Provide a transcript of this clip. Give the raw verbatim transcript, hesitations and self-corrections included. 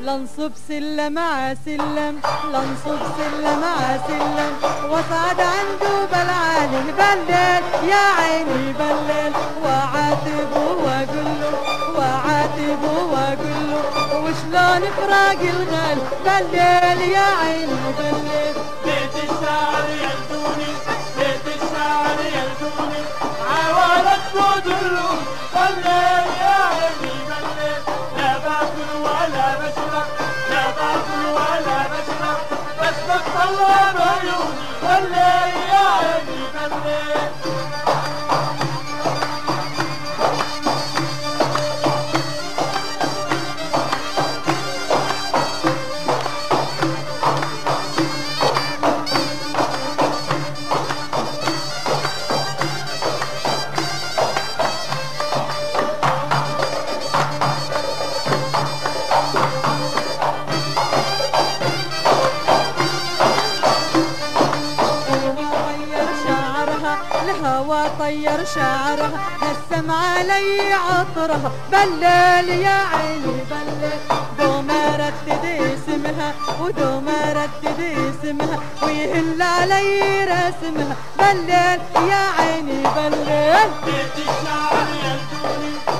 لنصب سلم ع سلم، لنصب سلم ع سلم، وصعد عنده بالعالي بلل يا عيني بلل، وعاتبه واقول له وعاتبه واقول له وشلون فراق الغال بلل يا عيني بلل. بيت الشعر يلدوني بيت الشعر يلدوني عوالك ودلو بلل يا عيني بلل، لا باكل ولا بشرب لا باكل ولا بشرب بس بطلع بعيوني بلل يا عيني بلل. الهوى طير شعرها نسم علي عطرها بلل يا عيني بلل، دوم ردد اسمها ودوم ردد اسمها ويهل علي رسمها بلل يا عيني بلل. بيت الشعر يلدوني